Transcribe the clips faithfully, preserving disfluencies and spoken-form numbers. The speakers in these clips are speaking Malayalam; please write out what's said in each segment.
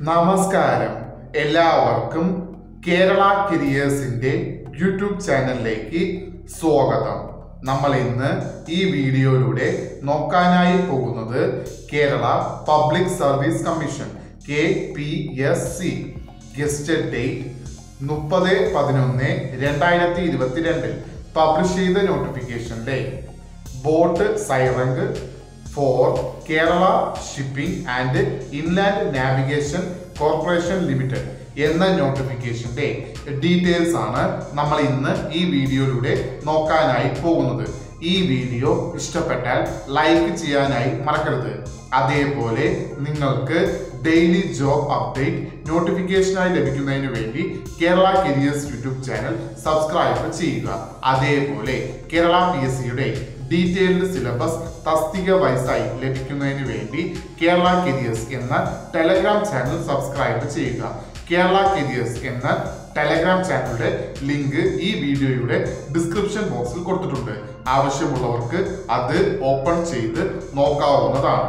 നമസ്കാരം എല്ലാവർക്കും കേരള കരിയേഴ്സിന്റെ യൂട്യൂബ് ചാനലിലേക്ക് സ്വാഗതം. നമ്മൾ ഇന്ന് ഈ വീഡിയോയിലൂടെ നോക്കാനായി പോകുന്നത് Kerala public service commission K P S C gazetted date മുപ്പത് പതിനൊന്ന് രണ്ടായിരത്തി ഇരുപത്തിരണ്ടിൽ പബ്ലിഷ് ചെയ്ത നോട്ടിഫിക്കേഷന്റെ boat serang for Kerala shipping and inland navigation corporation limited എന്ന നോട്ടിഫിക്കേഷന്റെ ഡീറ്റെയിൽസ് ആണ് നമ്മൾ ഇന്ന് ഈ വീഡിയോയിലൂടെ നോക്കാനായി പോകുന്നത്. ഈ വീഡിയോ ഇഷ്ടപ്പെട്ടാൽ ലൈക്ക് ചെയ്യാനായി മറക്കരുത്. അതേപോലെ നിങ്ങൾക്ക് ഡെയിലി ജോബ് അപ്ഡേറ്റ് നോട്ടിഫിക്കേഷനായി ലഭിക്കുന്നതിന് വേണ്ടി Kerala careers YouTube channel subscribe ചെയ്യുക. അതേപോലെ കേരള പി എസ് സിയുടെ ഡീറ്റെയിൽഡ് സിലബസ് തസ്തിക വൈസായി ലഭിക്കുന്നതിന് വേണ്ടി കേരള കരിയേഴ്സ് എന്ന ടെലഗ്രാം ചാനൽ സബ്സ്ക്രൈബ് ചെയ്യുക. കേരള കരിയേഴ്സ് എന്ന ടെലഗ്രാം ചാനലിന്റെ ലിങ്ക് ഈ വീഡിയോയുടെ ഡിസ്ക്രിപ്ഷൻ ബോക്സിൽ കൊടുത്തിട്ടുണ്ട്. ആവശ്യമുള്ളവർക്ക് അത് ഓപ്പൺ ചെയ്ത് നോക്കാവുന്നതാണ്.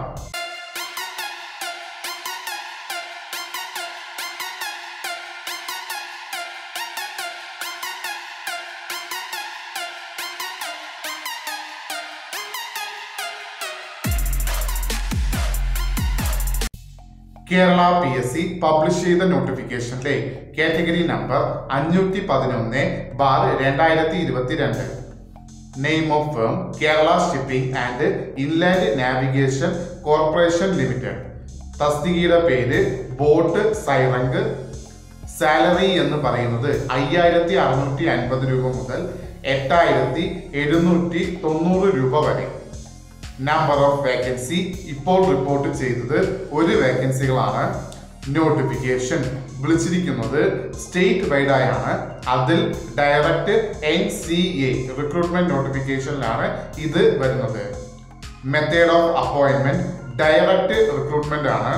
Kerala P S C publish ചെയ്ത നോട്ടിഫിക്കേഷനിലെ കാറ്റഗറി നമ്പർ അഞ്ഞൂറ്റി പതിനൊന്ന് ബാർ രണ്ടായിരത്തി ഇരുപത്തിരണ്ട്. Name of firm Kerala shipping and inland navigation corporation limited. തസ്തികയുടെ പേര് ബോട്ട് സൈറംഗ്. സാലറി എന്ന് പറയുന്നത് അയ്യായിരത്തി അറുന്നൂറ്റി അൻപത് രൂപ മുതൽ എട്ടായിരത്തി എഴുന്നൂറ്റി തൊണ്ണൂറ് രൂപ വരെ. നമ്പർ ഓഫ് വേക്കൻസി ഇപ്പോൾ റിപ്പോർട്ട് ചെയ്തത് ഒരു വേക്കൻസികളാണ്. നോട്ടിഫിക്കേഷൻ വിളിച്ചിരിക്കുന്നത് സ്റ്റേറ്റ് വൈഡ് ആയാണ്. അതിൽ direct N C A recruitment നോട്ടിഫിക്കേഷനിലാണ് ഇത് വരുന്നത്. Method of appointment direct recruitment ആണ്.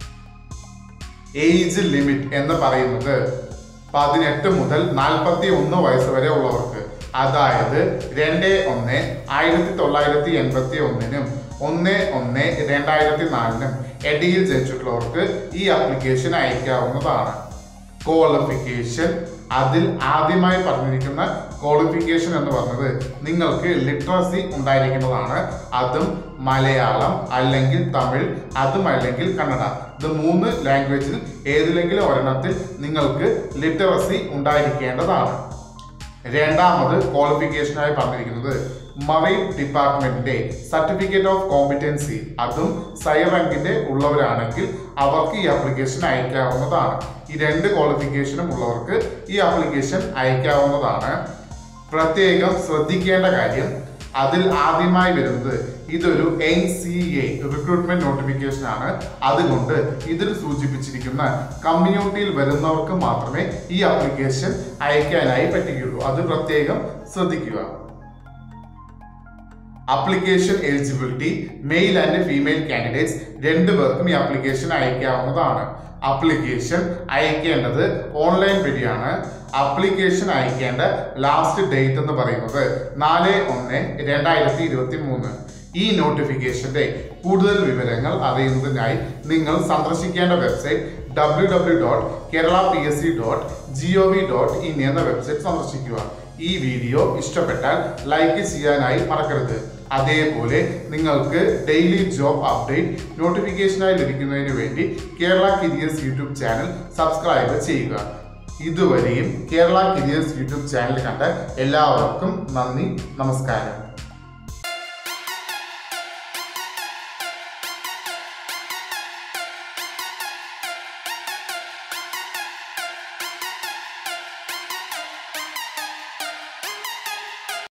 ഏജ് ലിമിറ്റ് എന്ന് പറയുന്നത് പതിനെട്ട് മുതൽ നാൽപ്പത്തി ഒന്ന് വയസ്സ് വരെ ഉള്ളവർക്ക്, അതായത് രണ്ട് ഒന്ന് ആയിരത്തി തൊള്ളായിരത്തി എൺപത്തി ഒന്നിനും ഒന്ന് ഒന്ന് രണ്ടായിരത്തി നാലിനും ഇടയിൽ ജനിച്ചിട്ടുള്ളവർക്ക് ഈ ആപ്ലിക്കേഷൻ അയക്കാവുന്നതാണ്. ക്വാളിഫിക്കേഷൻ അതിൽ ആദ്യമായി പറഞ്ഞിരിക്കുന്ന ക്വാളിഫിക്കേഷൻ എന്ന് പറഞ്ഞത് നിങ്ങൾക്ക് ലിറ്ററസി ഉണ്ടായിരിക്കുന്നതാണ്. അതും മലയാളം അല്ലെങ്കിൽ തമിഴ്, അതും അല്ലെങ്കിൽ കന്നഡ. ഇത് മൂന്ന് ലാംഗ്വേജിൽ ഏതിലെങ്കിലും ഒരെണ്ണത്തിൽ നിങ്ങൾക്ക് ലിറ്ററസി ഉണ്ടായിരിക്കേണ്ടതാണ്. രണ്ടാമത് ക്വാളിഫിക്കേഷനായി പറഞ്ഞിരിക്കുന്നത് മറൈൻ ഡിപ്പാർട്ട്മെന്റിന്റെ സർട്ടിഫിക്കറ്റ് ഓഫ് കോമ്പിറ്റൻസി, അതും സൈറംഗിന്റെ ഉള്ളവരാണെങ്കിൽ അവർക്ക് ഈ ആപ്ലിക്കേഷൻ അയക്കാവുന്നതാണ്. ഈ രണ്ട് ക്വാളിഫിക്കേഷനും ഉള്ളവർക്ക് ഈ ആപ്ലിക്കേഷൻ അയക്കാവുന്നതാണ്. പ്രത്യേകം ശ്രദ്ധിക്കേണ്ട കാര്യം, അതിൽ ആദ്യമായി വരുന്നത് ഇതൊരു N C A recruitment notification ആണ്. അതുകൊണ്ട് ഇതിൽ സൂചിപ്പിച്ചിരിക്കുന്ന കമ്മ്യൂണിറ്റിയിൽ വരുന്നവർക്ക് മാത്രമേ ഈ ആപ്ലിക്കേഷൻ അയക്കാനായി പറ്റുകയുള്ളൂ. അത് പ്രത്യേകം ശ്രദ്ധിക്കുക. Application eligibility male and female candidates രണ്ടു പേർക്കും ഈ ആപ്ലിക്കേഷൻ അയക്കാവുന്നതാണ്. ആപ്ലിക്കേഷൻ അയക്കേണ്ടത് ഓൺലൈൻ വഴിയാണ്. ആപ്ലിക്കേഷൻ അയക്കേണ്ട ലാസ്റ്റ് ഡേറ്റ് എന്ന് പറയുന്നത് നാല് ഒന്ന് രണ്ടായിരത്തി ഇരുപത്തി മൂന്ന്. ഈ നോട്ടിഫിക്കേഷന്റെ കൂടുതൽ വിവരങ്ങൾ അറിയുന്നതിനായി നിങ്ങൾ സന്ദർശിക്കേണ്ട website W W dot Kerala P S C dot G O V dot in എന്ന വെബ്സൈറ്റ് സന്ദർശിക്കുക. ഈ വീഡിയോ ഇഷ്ടപ്പെട്ടാൽ ലൈക്ക് ചെയ്യാനായി മറക്കരുത്. അതേപോലെ നിങ്ങൾക്ക് ഡെയിലി ജോബ് അപ്ഡേറ്റ് നോട്ടിഫിക്കേഷനായി ലഭിക്കുന്നതിന് വേണ്ടി Kerala careers YouTube channel subscribe ചെയ്യുക. ഇതുവരെയും കേരള കരിയേഴ്സ് യൂട്യൂബ് ചാനൽ കണ്ട എല്ലാവർക്കും നന്ദി, നമസ്കാരം.